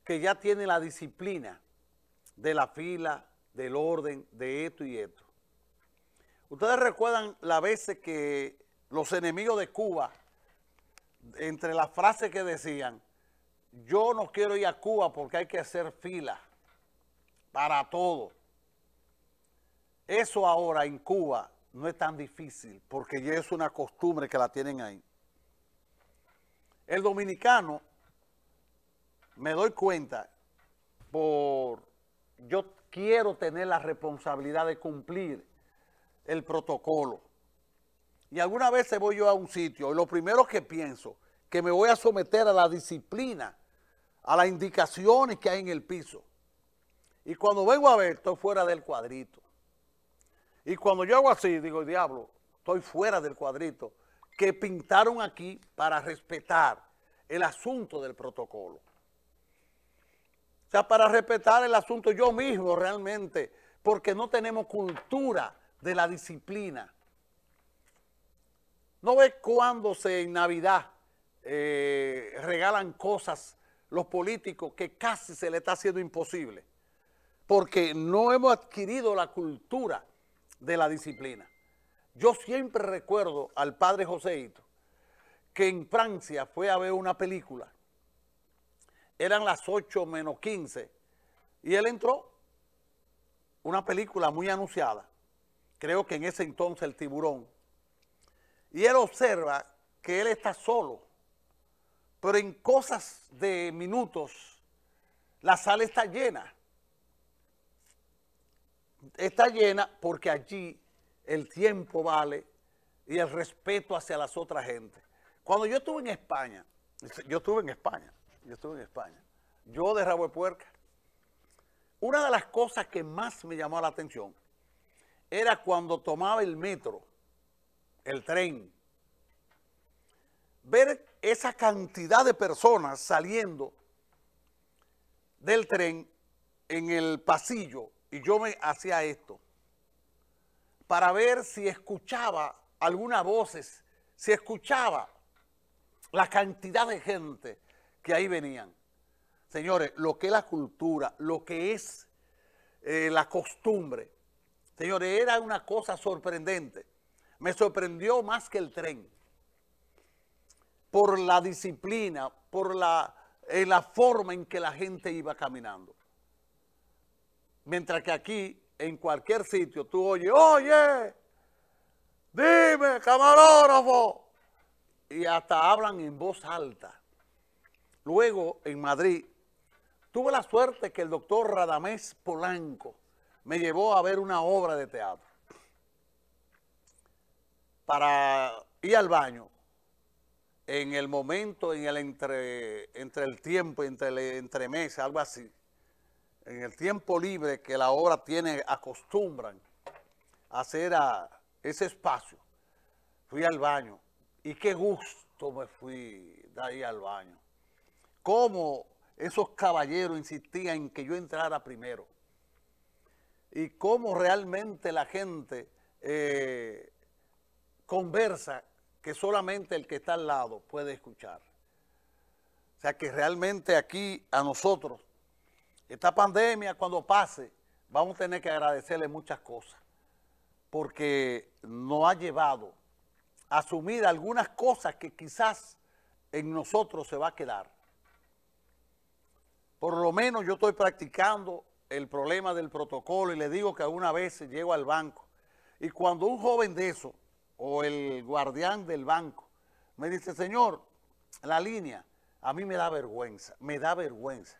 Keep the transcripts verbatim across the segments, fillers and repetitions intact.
que ya tiene la disciplina de la fila, del orden, de esto y esto. Ustedes recuerdan las veces que los enemigos de Cuba, entre las frases que decían, yo no quiero ir a Cuba porque hay que hacer fila para todo. Eso ahora en Cuba no es tan difícil porque ya es una costumbre que la tienen ahí. El dominicano, me doy cuenta, por yo quiero tener la responsabilidad de cumplir el protocolo. Y algunas veces voy yo a un sitio y lo primero que pienso, que me voy a someter a la disciplina, a las indicaciones que hay en el piso. Y cuando vengo a ver, estoy fuera del cuadrito. Y cuando yo hago así, digo, diablo, estoy fuera del cuadrito que pintaron aquí para respetar el asunto del protocolo. O sea, para respetar el asunto yo mismo realmente, porque no tenemos cultura de la disciplina. ¿No ves cuando se en Navidad eh, regalan cosas los políticos que casi se le está haciendo imposible? Porque no hemos adquirido la cultura de la disciplina. Yo siempre recuerdo al padre Joséito que en Francia fue a ver una película. Eran las ocho menos quince y él entró, una película muy anunciada, creo que en ese entonces El Tiburón, y él observa que él está solo, pero en cosas de minutos la sala está llena. Está llena porque allí el tiempo vale y el respeto hacia las otras gentes. Cuando yo estuve en España, yo estuve en España, yo estuve en España, yo de rabo de puerca, una de las cosas que más me llamó la atención era cuando tomaba el metro, el tren, ver esa cantidad de personas saliendo del tren en el pasillo, y yo me hacía esto para ver si escuchaba algunas voces, si escuchaba la cantidad de gente que ahí venían. Señores, lo que es la cultura, lo que es eh, la costumbre, señores, era una cosa sorprendente. Me sorprendió más que el tren, por la disciplina, por la, eh, la forma en que la gente iba caminando. Mientras que aquí, en cualquier sitio, tú oyes, oye, dime, camarógrafo, y hasta hablan en voz alta. Luego, en Madrid, tuve la suerte que el doctor Radamés Polanco me llevó a ver una obra de teatro. Para ir al baño, en el momento, en el entre, entre el tiempo, entre el entremés, algo así, en el tiempo libre que la obra tiene, acostumbran a hacer a ese espacio, fui al baño y qué gusto me fui de ahí al baño. Cómo esos caballeros insistían en que yo entrara primero y cómo realmente la gente eh, conversa que solamente el que está al lado puede escuchar. O sea que realmente aquí a nosotros, esta pandemia cuando pase, vamos a tener que agradecerle muchas cosas, porque nos ha llevado a asumir algunas cosas que quizás en nosotros se va a quedar. Por lo menos yo estoy practicando el problema del protocolo y le digo que alguna vez llego al banco y cuando un joven de eso o el guardián del banco me dice, señor, la línea, a mí me da vergüenza, me da vergüenza.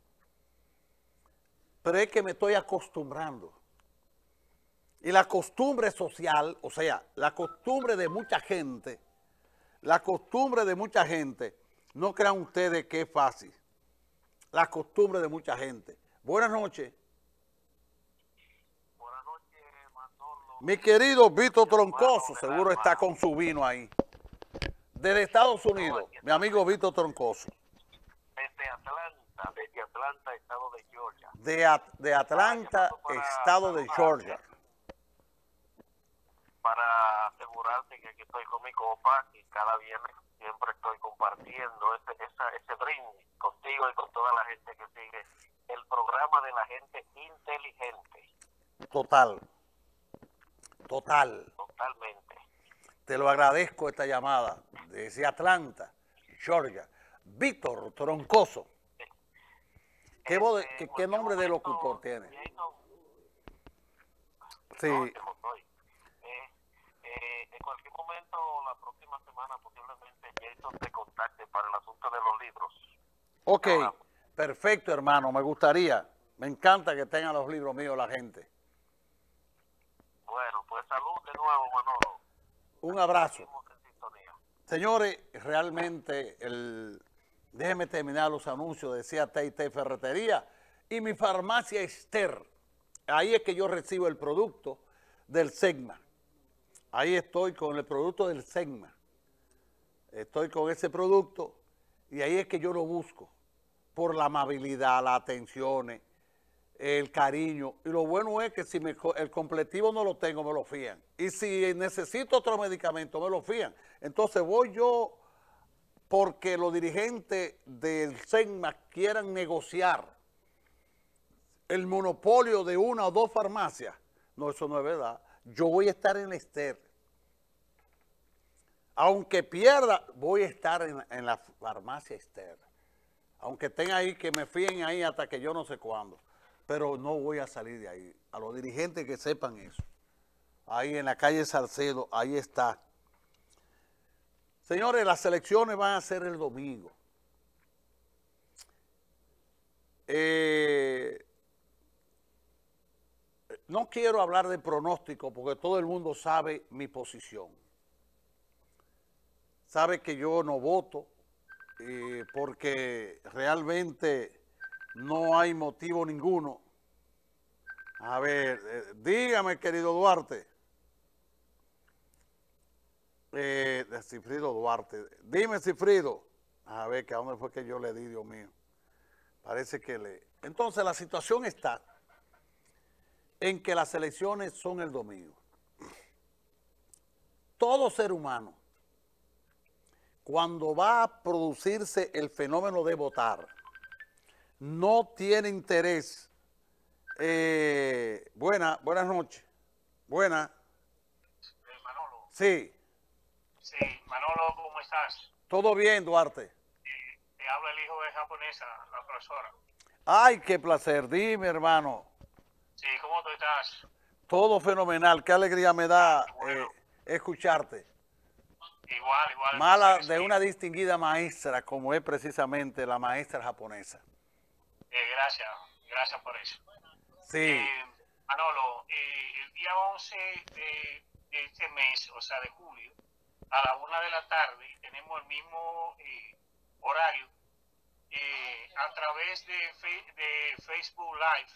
Pero es que me estoy acostumbrando. Y la costumbre social, o sea, la costumbre de mucha gente, la costumbre de mucha gente, no crean ustedes que es fácil. La costumbre de mucha gente. Buenas noches. Buenas noches, Manolo. Mi querido Vito Troncoso, seguro está con su vino ahí. Desde Estados Unidos, mi amigo Vito Troncoso. Desde Atlanta, desde Atlanta, estado de Georgia. De, At de Atlanta, estado de Georgia. Para asegurarte que aquí estoy con mi copa y cada viernes siempre estoy compartiendo ese, esa, ese brindis contigo contigo y con toda la gente que sigue el programa de la gente inteligente. Total, total. Totalmente. Te lo agradezco esta llamada desde Atlanta, Georgia. Víctor Troncoso. ¿Qué, Este, voz de- qué, qué nombre de momento, locutor tiene? Jason, Sí, no, te lo doy. Eh, eh, en cualquier momento, la próxima semana, posiblemente Jason te contacte para el asunto de los libros. ok, Ahora, perfecto, hermano, me gustaría. Me encanta que tengan los libros míos la gente. bueno, pues salud de nuevo, Manolo. Un abrazo. Seguimos en sintonía. Señores, realmente, el, déjenme terminar los anuncios, decía T y T Ferretería y mi farmacia Esther. Ahí es que yo recibo el producto del Segma. Ahí estoy con el producto del Segma. Estoy con ese producto y ahí es que yo lo busco por la amabilidad, las atenciones, el cariño. Y lo bueno es que si me, el completivo no lo tengo, me lo fían. Y si necesito otro medicamento, me lo fían. Entonces voy yo porque los dirigentes del Segma quieran negociar el monopolio de una o dos farmacias. No, eso no es verdad. Yo voy a estar en Esther. Aunque pierda, voy a estar en, en la farmacia Esther. Aunque estén ahí, que me fíen ahí hasta que yo no sé cuándo. Pero no voy a salir de ahí. A los dirigentes que sepan eso. Ahí en la calle Salcedo, ahí está. Señores, las elecciones van a ser el domingo. Eh, no quiero hablar de pronóstico porque todo el mundo sabe mi posición. Sabe que yo no voto eh, porque realmente no hay motivo ninguno. A ver, eh, dígame, querido Duarte. Eh, de Cifrido Duarte. Dime, Cifrido. A ver, que a dónde fue que yo le di, Dios mío. Parece que le... Entonces, la situación está en que las elecciones son el domingo. Todo ser humano, cuando va a producirse el fenómeno de votar, no tiene interés. Eh, buena, buenas noches. Buena. Eh, Manolo. Sí. Sí, Manolo, ¿cómo estás? Todo bien, Duarte. Eh, te habla el hijo de japonesa, la profesora. Ay, qué placer. Dime, hermano. Sí, ¿cómo tú estás? Todo fenomenal. Qué alegría me da Bueno. eh, escucharte. Igual, igual. Mala Sí, de sí. una distinguida maestra, como es precisamente la maestra japonesa. Eh, gracias, gracias por eso. Sí. Eh, Manolo, eh, el día once de, de este mes, o sea, de julio, a la una de la tarde, tenemos el mismo eh, horario eh, a través de, fe, de Facebook Live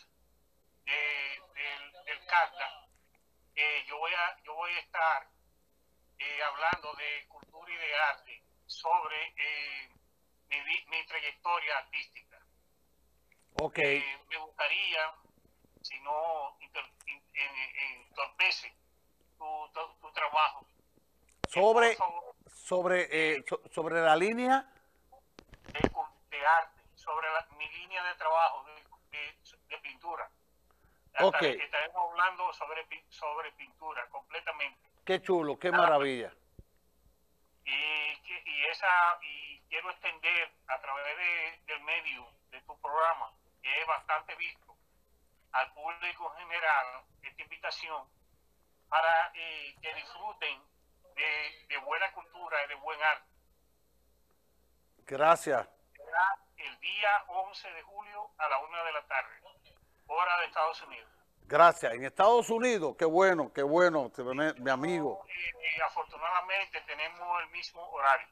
de, del, del CACTA. Eh, yo, voy a, yo voy a estar eh, hablando de cultura y de arte sobre eh, mi, mi trayectoria artística. Ok. Eh, me gustaría, si no inter, in, in, entorpece tu, tu, tu trabajo, Sobre, por favor, sobre, eh, so, sobre la línea. De, de arte, sobre la, mi línea de trabajo de, de, de pintura. Ok. Estaré, estaremos hablando sobre, sobre pintura completamente. Qué chulo, qué maravilla. Y, y, esa, y quiero extender a través de, del medio de tu programa, que es bastante visto, al público en general, esta invitación para eh, que disfruten de, de buena cultura y de buen arte. Gracias. El día once de julio a la una de la tarde, hora de Estados Unidos. Gracias. En Estados Unidos, qué bueno, qué bueno, mi amigo. Y, y afortunadamente tenemos el mismo horario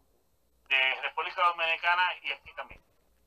de República Dominicana y aquí también.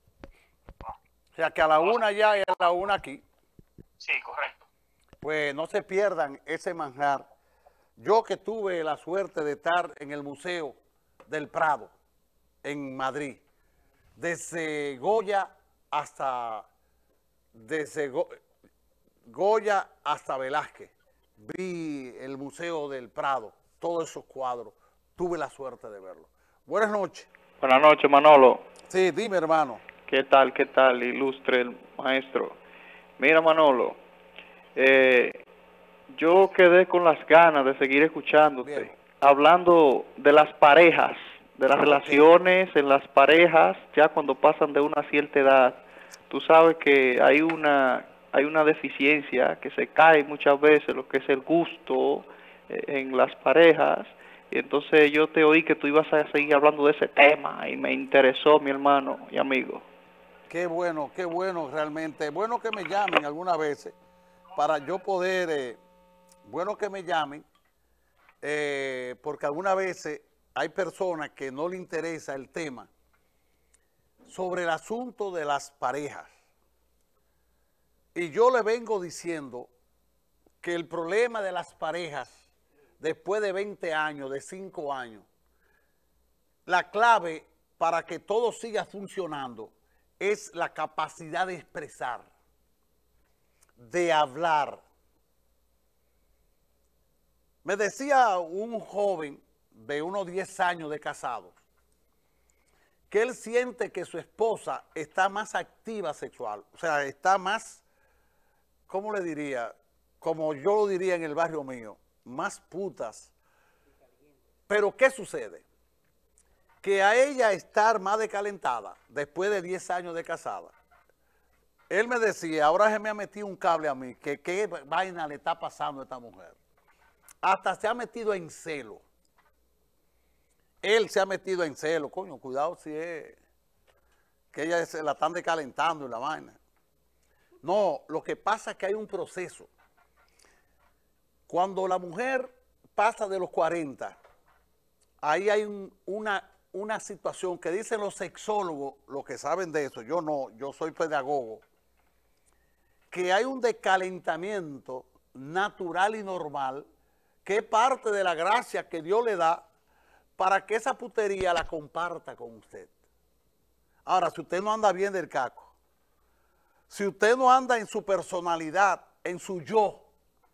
O sea que a la una ya y a la una aquí. Sí, correcto. Pues no se pierdan ese manjar. Yo que tuve la suerte de estar en el Museo del Prado, en Madrid, desde Goya hasta, desde Go, Goya hasta Velázquez, vi el Museo del Prado, todos esos cuadros, tuve la suerte de verlo. Buenas noches. Buenas noches, Manolo. Sí, dime, hermano. ¿Qué tal, qué tal, ilustre el maestro? Mira, Manolo, eh, yo quedé con las ganas de seguir escuchándote, Bien. hablando de las parejas, de las Ok. relaciones en las parejas, ya cuando pasan de una cierta edad. Tú sabes que hay una, hay una deficiencia que se cae muchas veces, lo que es el gusto eh, en las parejas. Y entonces yo te oí que tú ibas a seguir hablando de ese tema y me interesó, mi hermano y amigo. Qué bueno, qué bueno realmente. Bueno que me llamen algunas veces para yo poder, eh, bueno que me llamen, eh, porque algunas veces hay personas que no le interesa el tema sobre el asunto de las parejas. Y yo le vengo diciendo que el problema de las parejas, después de veinte años, de cinco años, la clave para que todo siga funcionando es la capacidad de expresar, de hablar. Me decía un joven de unos diez años de casado que él siente que su esposa está más activa sexual, o sea, está más, ¿cómo le diría? Como yo lo diría en el barrio mío, más putas. Pero ¿qué sucede? Que a ella estar más decalentada, después de diez años de casada, él me decía, ahora se me ha metido un cable a mí, que qué vaina le está pasando a esta mujer. Hasta se ha metido en celo. Él se ha metido en celo, coño, cuidado si es que ella se la están decalentando en la vaina. No, lo que pasa es que hay un proceso. Cuando la mujer pasa de los cuarenta, ahí hay un, una, una situación que dicen los sexólogos, los que saben de eso, yo no, yo soy pedagogo, que hay un decalentamiento natural y normal que es parte de la gracia que Dios le da para que esa putería la comparta con usted. Ahora, si usted no anda bien del caco, si usted no anda en su personalidad, en su yo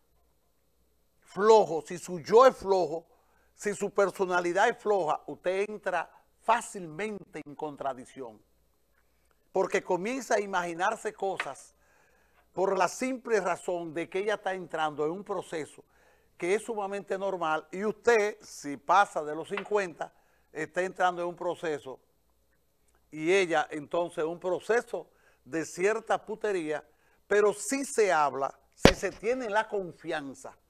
flojo, si su yo es flojo, si su personalidad es floja, usted entra fácilmente en contradicción, porque comienza a imaginarse cosas por la simple razón de que ella está entrando en un proceso que es sumamente normal, y usted, si pasa de los cincuenta, está entrando en un proceso, y ella entonces un proceso de cierta putería, pero sí se habla, si se tiene la confianza